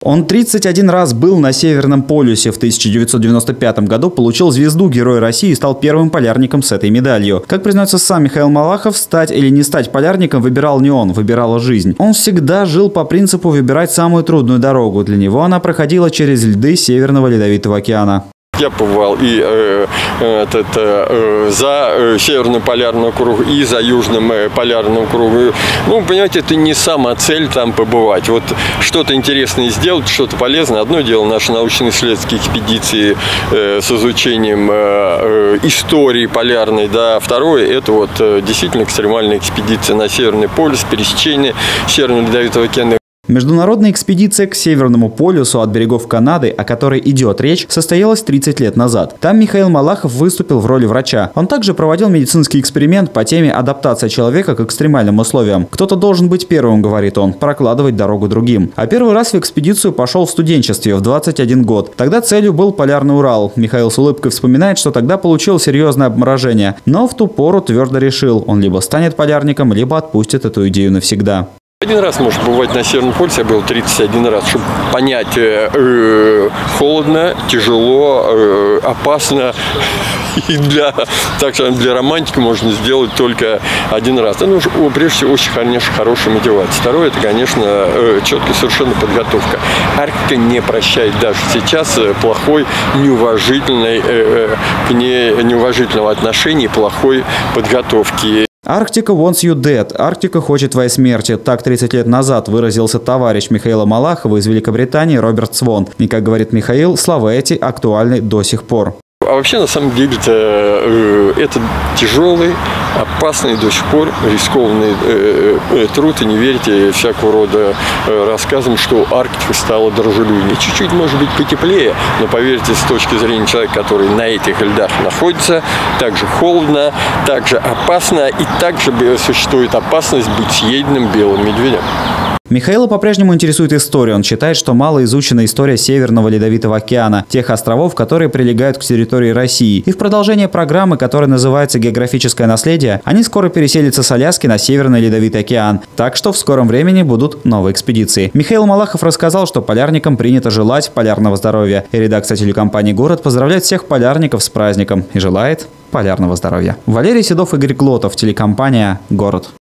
Он 31 раз был на Северном полюсе. В 1995 году получил звезду Героя России и стал первым полярником с этой медалью. Как признается сам Михаил Малахов, стать или не стать полярником выбирал не он, выбирала жизнь. Он всегда жил по принципу выбирать самую трудную дорогу. Для него она проходила через льды Северного Ледовитого океана. Я побывал и за Северным полярным кругом, и за Южным полярным кругом. Ну, понимаете, это не сама цель там побывать. Вот что-то интересное сделать, что-то полезное. Одно дело наши научно-исследовательские экспедиции с изучением истории полярной, да. Второе, это вот действительно экстремальная экспедиция на Северный полюс, пересечение Северного Ледовитого океана. Международная экспедиция к Северному полюсу от берегов Канады, о которой идет речь, состоялась 30 лет назад. Там Михаил Малахов выступил в роли врача. Он также проводил медицинский эксперимент по теме адаптация человека к экстремальным условиям. Кто-то должен быть первым, говорит он, прокладывать дорогу другим. А первый раз в экспедицию пошел в студенчестве в 21 год. Тогда целью был Полярный Урал. Михаил с улыбкой вспоминает, что тогда получил серьезное обморожение. Но в ту пору твердо решил, он либо станет полярником, либо отпустит эту идею навсегда. Один раз, может, бывать на Северном полюсе, я был 31 раз, чтобы понять, холодно, тяжело, опасно. И для романтики можно сделать только один раз. Ну, прежде всего, очень, конечно, хорошая мотивация. Второе, это, конечно, четкая совершенно подготовка. Арктика не прощает даже сейчас плохой, неуважительного отношения, плохой подготовки. «Арктика wants you dead». Арктика хочет твоей смерти. Так 30 лет назад выразился товарищ Михаила Малахова из Великобритании Роберт Свон. И, как говорит Михаил, слова эти актуальны до сих пор. А вообще, на самом деле, это тяжелый, опасный до сих пор рискованный труд. И не верьте всякого рода рассказам, что Арктика стала дружелюбнее. Чуть-чуть, может быть, потеплее, но поверьте, с точки зрения человека, который на этих льдах находится, также холодно, также опасно и также существует опасность быть съеденным белым медведем. Михаила по-прежнему интересует история. Он считает, что мало изучена история Северного Ледовитого океана, тех островов, которые прилегают к территории России. И в продолжение программы, которая называется «Географическое наследие», они скоро переселятся с Аляски на Северный Ледовитый океан. Так что в скором времени будут новые экспедиции. Михаил Малахов рассказал, что полярникам принято желать полярного здоровья. И редакция телекомпании «Город» поздравляет всех полярников с праздником и желает полярного здоровья. Валерий Седов, Игорь Глотов, телекомпания «Город».